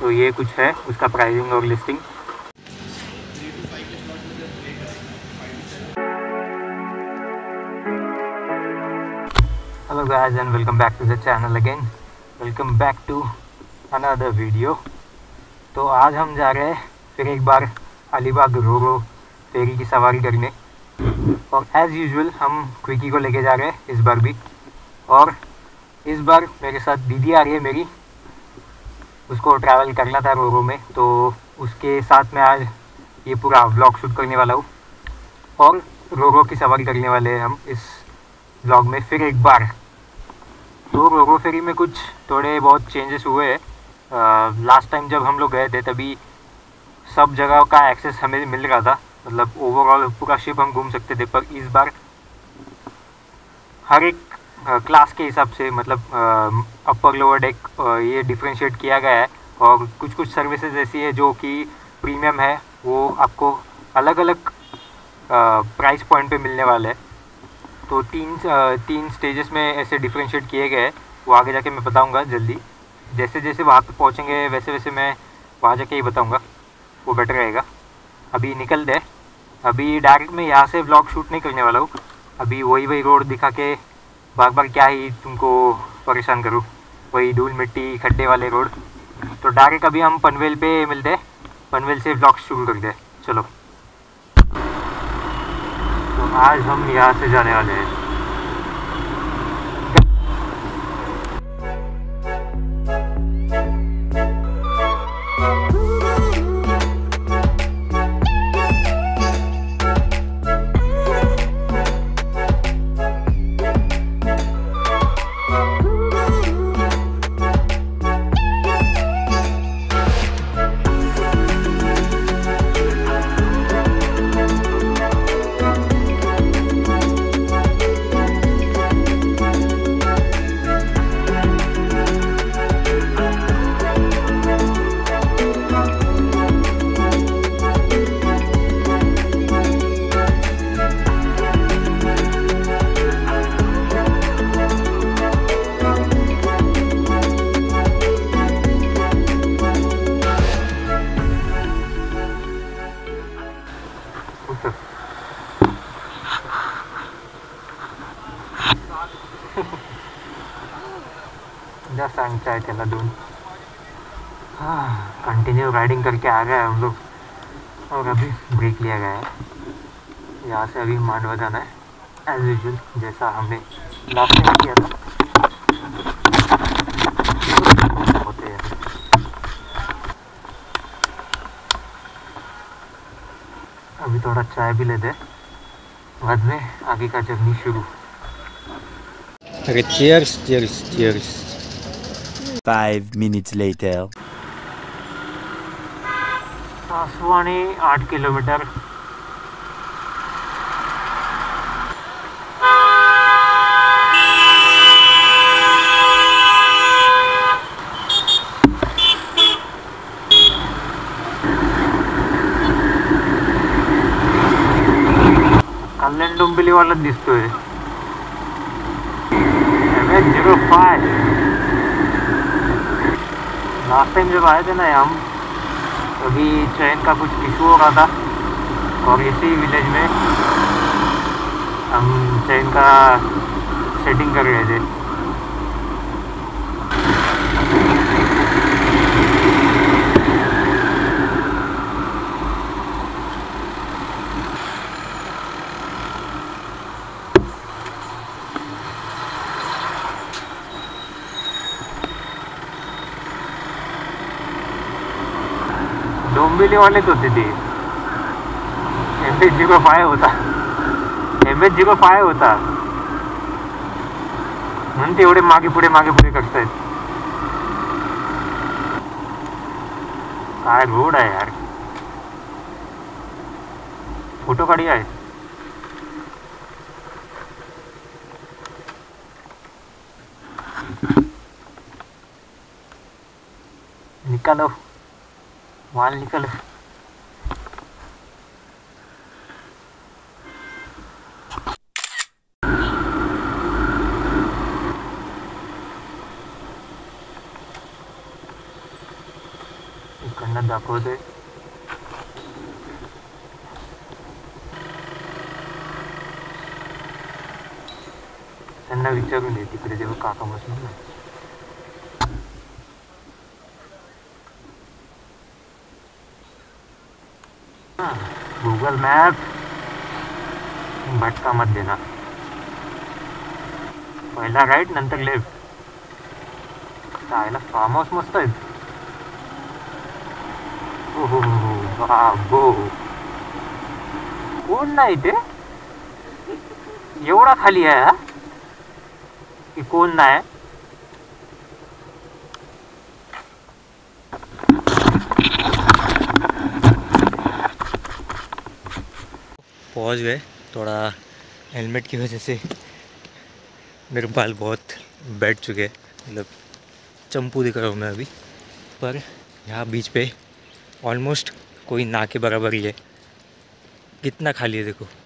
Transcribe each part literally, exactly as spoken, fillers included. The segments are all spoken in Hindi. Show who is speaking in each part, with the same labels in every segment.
Speaker 1: तो ये कुछ है उसका प्राइसिंग और listing. Hello guys and welcome back to the channel again, welcome back to another video. तो आज हम जा रहे हैं फिर एक बार अलीबाग रोरो फेरी की सवारी करने, और एज़ यूजुअल हम क्विकी को लेके जा रहे हैं इस बार भी। और इस बार मेरे साथ दीदी आ रही है मेरी, उसको ट्रैवल करना था रोरो में, तो उसके साथ मैं आज ये पूरा व्लॉग शूट करने वाला हूँ और रोरो की सवारी करने वाले हैं हम इस व्लॉग में फिर एक बार। तो रोरो फेरी में कुछ थोड़े बहुत चेंजेस हुए हैं। लास्ट टाइम जब हम लोग गए थे तभी सब जगह का एक्सेस हमें मिल रहा था, मतलब ओवरऑल पूरा शिप हम घूम सकते थे। पर इस बार हर एक क्लास के हिसाब से, मतलब अपर लोअर डेक ये डिफ्रेंशिएट किया गया है, और कुछ कुछ सर्विसेज ऐसी है जो कि प्रीमियम है, वो आपको अलग अलग प्राइस पॉइंट पे मिलने वाले हैं। तो तीन तीन स्टेजेस में ऐसे डिफ्रेंशिएट किए गए हैं, वो आगे जाके मैं बताऊंगा जल्दी। जैसे जैसे वहाँ पे पहुँचेंगे वैसे वैसे मैं वहाँ जाके ही बताऊंगा, वो बेटर रहेगा। अभी निकल दे, अभी डायरेक्ट मैं यहाँ से व्लॉग शूट नहीं करने वाला हूँ। अभी वही वही रोड दिखा के बार बार क्या ही तुमको परेशान करूँ, वही धूल मिट्टी खड्डे वाले रोड। तो डायरेक्ट अभी हम पनवेल पे मिलते हैं, पनवेल से व्लॉग शुरू करते हैं। चलो, तो आज हम यहाँ से जाने वाले हैं। जा सांगता है त्याला दोन। हाँ, कंटिन्यू राइडिंग करके आ गए हम लोग, और अभी ब्रेक लिया गया है। यहाँ से अभी मांडवा जाना है एज यूजुअल, जैसा हमने लास्ट टाइम किया था। होते हैं अभी थोड़ा चाय भी लेते, बाद में आगे का जर्नी शुरू। अरे cheers cheers cheers.
Speaker 2: Five minutes later.
Speaker 1: सासवानी आठ किलोमीटर। कल्याण डोंबिवली वाला दिसतोय जीरो फाइव। लास्ट टाइम जब आए थे ना हम, तभी ट्रेन का कुछ इशू हो रहा था, और इसी विलेज में हम ट्रेन का सेटिंग कर रहे थे। डोंबिवली वाले तो होते थे, एम एच जीरो फाइव होता, एम एच जीरो फाइव होता म्हणून ते एवढे मागे पुढे मागे पुढे करतायत। काय रोड आहे यार, फोटो काढी आहे। निकालो माल निकालो। दाखवते. त्यांना विचारून दे तिकडे जेव्हा काका बसणार ना. गूगल मॅप भटका मत देना. पहिला राईट नंतर लेफ्ट. चायला फार्म हाऊस मस्त आहेत. हो हो हो बाबो, कोण नाही ते एवढा खाली आहे हा की कोण नाही. पहुंच गए. थोड़ा हेलमेट की वजह से मेरे बाल बहुत बैठ चुके हैं, मतलब चंपू दिख रहा हूँ मैं अभी. पर यहाँ बीच पे ऑलमोस्ट कोई ना के बराबर ही है. कितना खाली है देखो.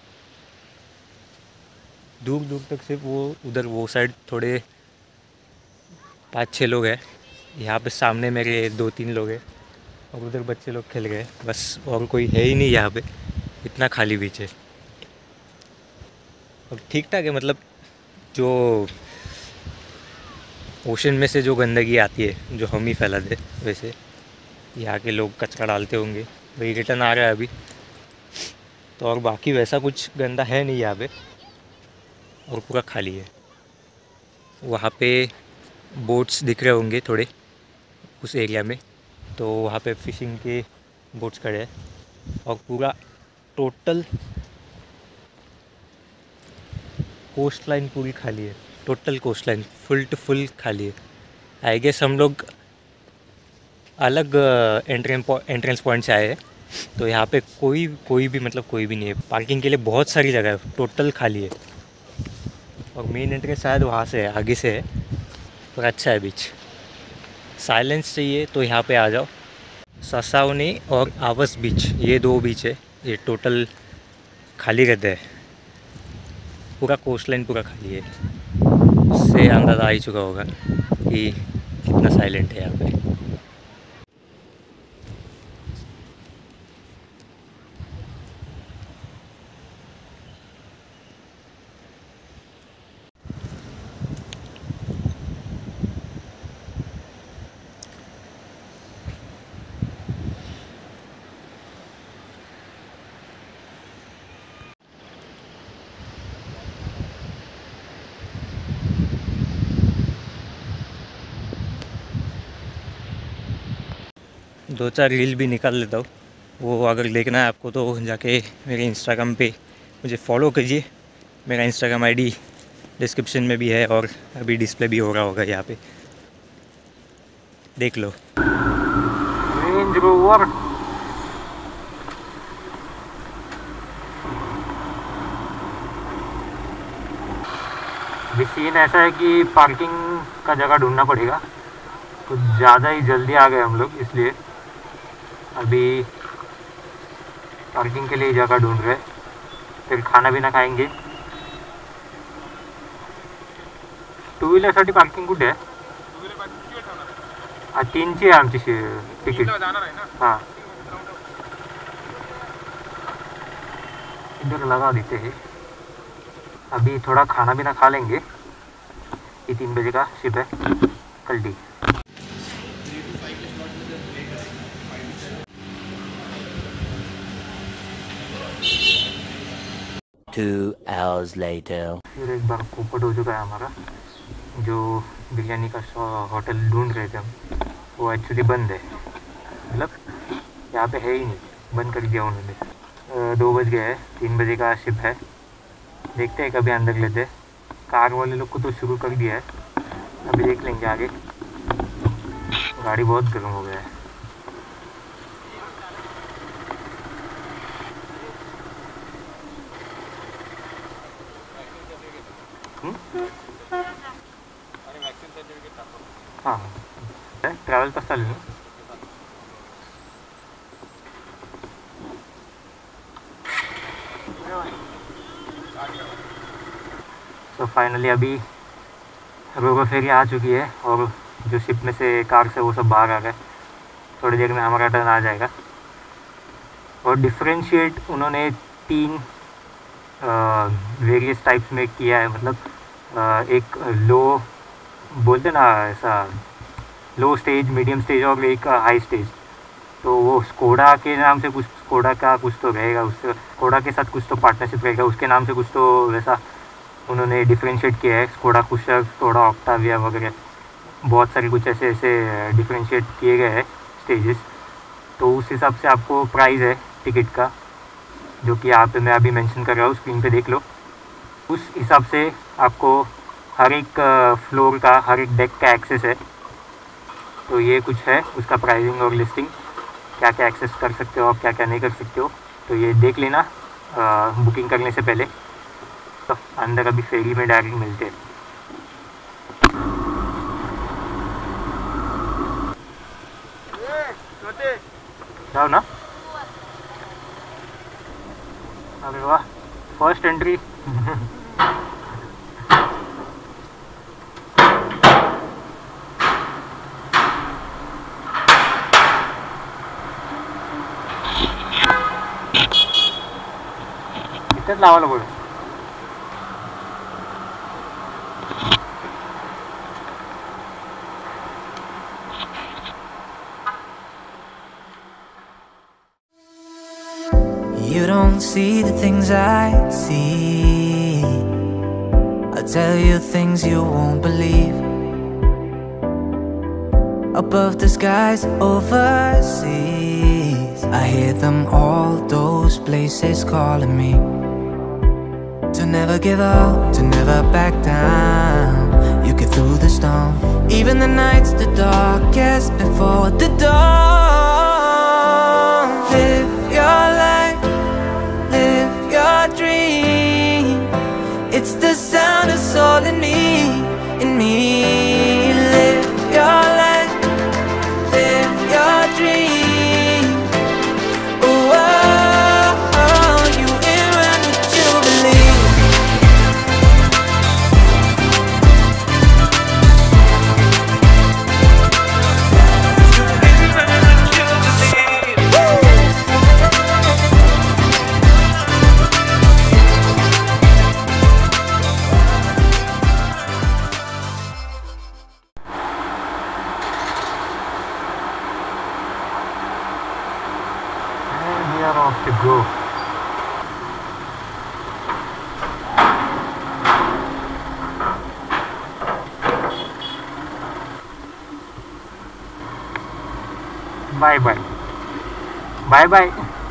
Speaker 1: दूर दूर तक सिर्फ वो उधर वो साइड थोड़े पाँच छः लोग हैं. यहाँ पे सामने मेरे दो तीन लोग हैं और उधर बच्चे लोग खेल गए. बस और कोई है ही नहीं यहाँ पे. इतना खाली बीच है. और ठीक ठाक है, मतलब जो ओशन में से जो गंदगी आती है जो हम ही फैलाते, वैसे यहाँ के लोग कचरा डालते होंगे. वही रिटर्न आ रहा है अभी तो. और बाकी वैसा कुछ गंदा है नहीं यहाँ पे और पूरा खाली है. वहाँ पे बोट्स दिख रहे होंगे थोड़े उस एरिया में, तो वहाँ पे फिशिंग के बोट्स खड़े हैं. और पूरा टोटल कोस्ट लाइन पूरी खाली है. Total coast line full to full खाली है. आई गेस हम लोग अलग एंट्रेंस एंट्रेंस पॉइंट से आए हैं, तो यहाँ पे कोई कोई भी मतलब कोई भी नहीं है. पार्किंग के लिए बहुत सारी जगह है, टोटल खाली है. और मेन एंट्रेंस शायद वहाँ से है, आगे से है. पर अच्छा है बीच. साइलेंस चाहिए तो यहाँ पे आ जाओ. ससावनी और आवस बीच, ये दो बीच है, ये टोटल खाली रहते हैं. पूरा कोस्ट लाइन पूरा खाली है. उससे अंदाज़ा आ ही चुका होगा कि कितना साइलेंट है यहाँ पे. दो चार रील भी निकाल लेता हूँ. वो अगर देखना है आपको तो जाके मेरे इंस्टाग्राम पे मुझे फॉलो कीजिए. मेरा इंस्टाग्राम आईडी डिस्क्रिप्शन में भी है और अभी डिस्प्ले भी हो रहा होगा यहाँ पे, देख लो. रेंज रोवर सीन ऐसा है कि पार्किंग का जगह ढूंढना पड़ेगा. कुछ ज़्यादा ही जल्दी आ गए हम लोग, इसलिए अभी पार्किंग के लिए जगह ढूंढ रहे. फिर खाना पीना खाएंगे. टू व्हीलरसाठी पार्किंग कुठे आहे? हा तीनची आहे आमची तिकीट. हाँ इधर लगा देते हैं. अभी थोड़ा खाना पीना खा लेंगे. ये तीन बजे का शिप है कल्टी.
Speaker 2: Two hours later.
Speaker 1: फिर एक बार पोपट हो चुका है हमारा. जो बिरयानी का होटल ढूंढ रहे थे हम, वो एक्चुअली बंद है. मतलब यहाँ पे है ही नहीं, बंद कर दिया उन्होंने. दो बज गए हैं, तीन बजे का शिप है. देखते हैं कभी अंदर लेते. कार वाले लोग को तो शुरू कर दिया है, अभी देख लेंगे आगे. गाड़ी बहुत गर्म हो गया है. हाँ ट्रॅव्हल कसं चालेल ना. तो फाइनली अभी रोगो फेरी आ चुकी है और जो शिप में से कार से वो सब बाहर आ गए. थोड़ी देर में हमारा टर्न आ जाएगा। और डिफ्रेंशिएट उन्होंने तीन वेरियस टाइप्स में किया है, मतलब आ, एक लो बोलते ना ऐसा, लो स्टेज, मीडियम स्टेज और एक हाई स्टेज। तो वो स्कोडा के नाम से कुछ, स्कोडा का कुछ तो रहेगा, उससे स्कोडा के साथ कुछ तो पार्टनरशिप रहेगा, उसके नाम से कुछ तो वैसा उन्होंने डिफ्रेंशिएट किया है। स्कोडा कुशक, स्कोडा ऑक्टाविया वगैरह बहुत सारे कुछ ऐसे ऐसे डिफ्रेंशिएट किए गए हैं स्टेजेस। तो उस हिसाब से आपको प्राइस है टिकट का, जो कि यहाँ पे मैं अभी मेंशन कर रहा हूँ, स्क्रीन पे देख लो। उस हिसाब से आपको हर एक फ्लोर का, हर एक डेक का एक्सेस है। तो ये कुछ है उसका प्राइसिंग और लिस्टिंग, क्या क्या एक्सेस कर सकते हो आप, क्या क्या नहीं कर सकते हो, तो ये देख लेना आ, बुकिंग करने से पहले। तो अंदर अभी फेरी में डायरेक्ट मिलते हैं। जाओ ना। अरे वाह, फर्स्ट एंट्री। इतच लावायला बोल।
Speaker 3: You don't see the things I see. I tell you things you won't believe. Above the skies overseas, I hear them all, those places calling me. To never give up, to never back down. You get through the storm, even the nights the darkest before the dawn. Live your life, live your dream. It's the sound of soul in me, in me. Live your life, live your dream. Oh, oh, oh, you in when you believe. You in when you believe. Woo!
Speaker 1: We are off to go. Bye bye. Bye bye.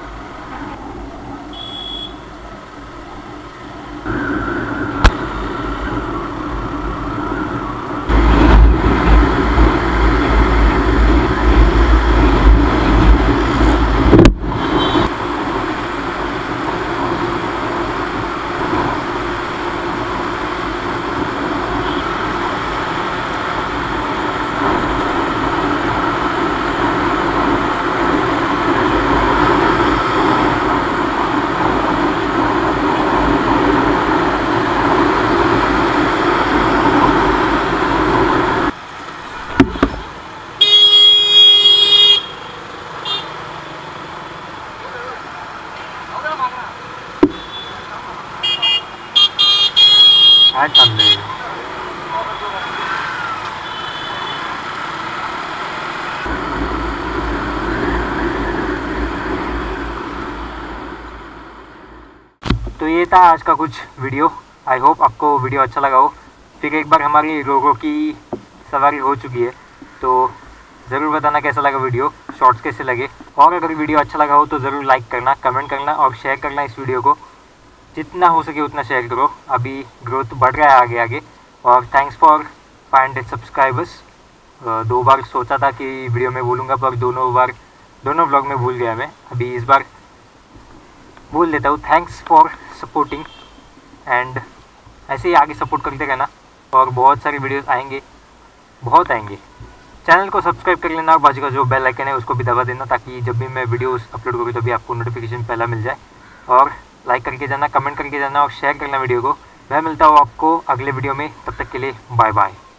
Speaker 1: काय चाललंय? तो ये था आज का कुछ वीडियो। आई होप आपको वीडियो अच्छा लगा हो। फिर एक बार हमारी रोगों की सवारी हो चुकी है, तो ज़रूर बताना कैसा लगा वीडियो, शॉर्ट्स कैसे लगे। और अगर वीडियो अच्छा लगा हो तो ज़रूर लाइक करना, कमेंट करना और शेयर करना इस वीडियो को। जितना हो सके उतना शेयर करो, अभी ग्रोथ बढ़ रहा है आगे आगे। और thanks for five hundred subscribers. दो बार सोचा था कि वीडियो में बोलूँगा, पर दोनों बार दोनों ब्लॉग में भूल गया मैं। अभी इस बार बोल देता हूँ। थैंक्स फॉर सपोर्टिंग एंड ऐसे ही आगे सपोर्ट करते रहना। और बहुत सारी वीडियोस आएंगे, बहुत आएंगे। चैनल को सब्सक्राइब कर लेना और बाजू का जो बेल आइकन है उसको भी दबा देना, ताकि जब भी मैं वीडियोस अपलोड करूँ तभी आपको नोटिफिकेशन पहला मिल जाए। और लाइक करके जाना, कमेंट करके जाना और शेयर करना वीडियो को। मैं मिलता हूँ आपको अगले वीडियो में, तब तक के लिए बाय बाय।